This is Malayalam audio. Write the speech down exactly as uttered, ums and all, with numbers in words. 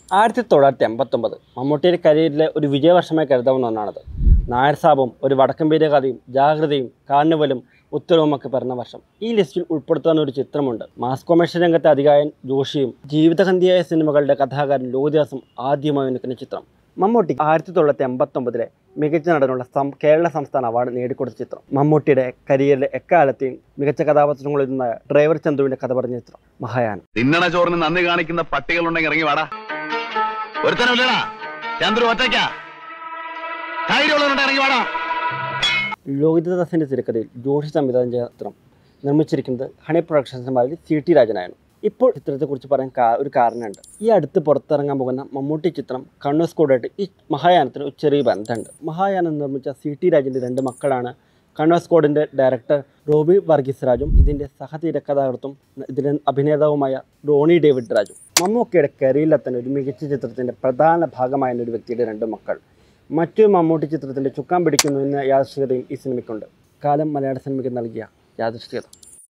ആയിരത്തി തൊള്ളായിരത്തി എൺപത്തൊമ്പത് മമ്മൂട്ടിയുടെ കരിയറിലെ ഒരു വിജയവർഷമായി കരുതാവുന്ന ഒന്നാണത്. നായർ സാബും ഒരു വടക്കൻ കഥയും ജാഗ്രതയും കാർണിവലും ഉത്തരവുമൊക്കെ പിറന്ന വർഷം. ഈ ലിസ്റ്റിൽ ഉൾപ്പെടുത്താവുന്ന ഒരു ചിത്രമുണ്ട്. മാസ് കൊമേഴ്ഷ്യൽ രംഗത്തെ അധികായൻ ജോഷിയും ജീവിതഗന്ധിയായ സിനിമകളുടെ കഥാകാരൻ ലോഹിദാസും ആദ്യമായി നിൽക്കുന്ന ചിത്രം. മമ്മൂട്ടി ആയിരത്തി തൊള്ളായിരത്തി എൺപത്തൊമ്പതിലെ മികച്ച നടനുള്ള കേരള സംസ്ഥാന അവാർഡ് നേടിക്കൊടുത്ത ചിത്രം. മമ്മൂട്ടിയുടെ കരിയറിലെ എക്കാലത്തെയും മികച്ച കഥാപാത്രങ്ങളിൽ നിന്നായ ഡ്രൈവർ ചന്ദ്രുവിന്റെ കഥ പറഞ്ഞ ചിത്രം മഹായാനം. തിന്നണ ചോറിന് നന്ദി കാണിക്കുന്ന പട്ടികളുണ്ടെങ്കിൽ ഇറങ്ങി വാടാ. ലോഹിതദാസിന്റെ തിരക്കഥയിൽ ജോഷി സംവിധാനം ചെയ്ത ചിത്രം നിർമ്മിച്ചിരിക്കുന്നത് ഹണി പ്രൊഡക്ഷൻസിന്റെ മാതിരി സി ടി രാജനായിരുന്നു. ഇപ്പോൾ ചിത്രത്തെക്കുറിച്ച് പറയാൻ ഒരു കാരണമുണ്ട്. ഈ അടുത്ത് പുറത്തിറങ്ങാൻ പോകുന്ന മമ്മൂട്ടി ചിത്രം കണ്ണൂർ സ്കോഡായിട്ട് ഈ മഹായാനത്തിന് ഒരു ചെറിയ ബന്ധമുണ്ട്. മഹായാനം നിർമ്മിച്ച സി ടി രാജൻ്റെ രണ്ട് മക്കളാണ് കണ്ണൂർ സ്കോഡിൻ്റെ ഡയറക്ടർ റോബി വർഗീസ് രാജും ഇതിൻ്റെ സഹതിരക്കഥാകൃത്തും ഇതിൻ്റെ അഭിനേതാവുമായ റോണി ഡേവിഡ് രാജു. മമ്മൂക്കയുടെ കരിയറിലെ തന്നെ ഒരു മികച്ച ചിത്രത്തിൻ്റെ പ്രധാന ഭാഗമായ ഒരു വ്യക്തിയുടെ രണ്ട് മക്കൾ. മറ്റൊരു മമ്മൂട്ടി ചിത്രത്തിൻ്റെ ചുക്കാൻ പിടിക്കുന്നു എന്ന യാദൃശ്ചികതയും ഈ സിനിമയ്ക്കുണ്ട്. കാലം മലയാള സിനിമയ്ക്ക് നൽകിയ യാദൃശ്ചികത.